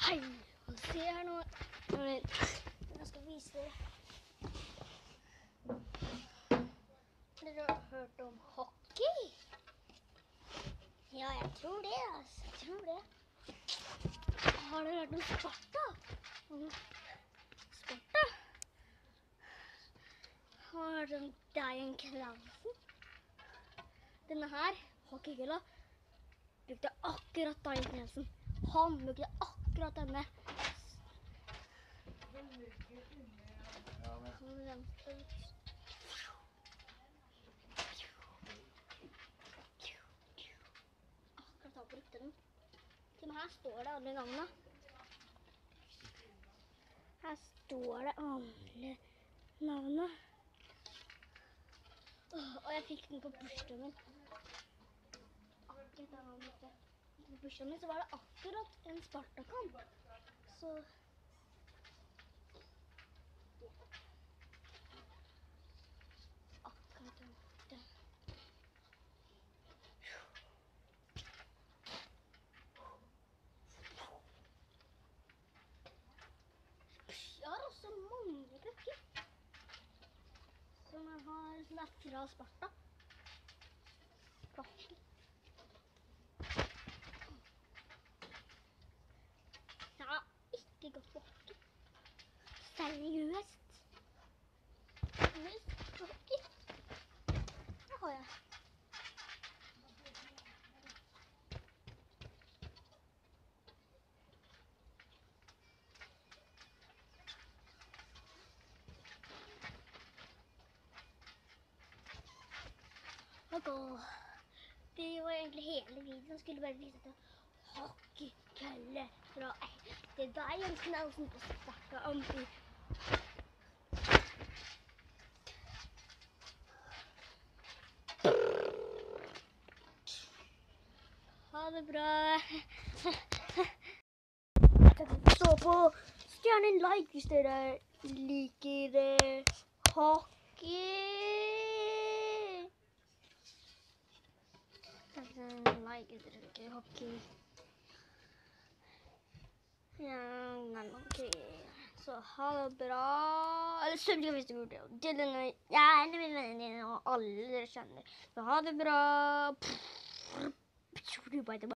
Hei, se her nå. Jeg skal vise dere. Dere har hørt om hockey? Ja, jeg tror det, altså. Jeg tror det. Har dere hørt om Sparta? Sparta? Har dere hørt om Dian Klausen? Denne her, hockeykølla, brukte akkurat Dian Klausen. Han brukte akkurat denne. Akkurat han brukte den. Til og med her står det alle gangene. Her står det alle navnene. Og jeg fikk den på bursdagen min. Akkurat da han brukte. På bursdagen min så var det akkurat en Sparta-kamp. Så akkurat den brukte. Jeg har også mange klokker. Som jeg har, som er fra Sparta. Klokker. Jeg har ikke gått på hockey. Seriøst. Seriøst hockey. Det har jeg. Og det var egentlig hele videoen. Skulle bare vise til hockeykølle fra ekte Dian Klausen på Sparta Amfi. Ha det bra. Så på stjerne en like hvis dere liker hockey. Like dere liker hockey. Ja, men ok. Så ha det bra. Eller subscribe hvis du vil det. Del denne. Ja, en av mine venner og alle dere kjenner. Så ha det bra.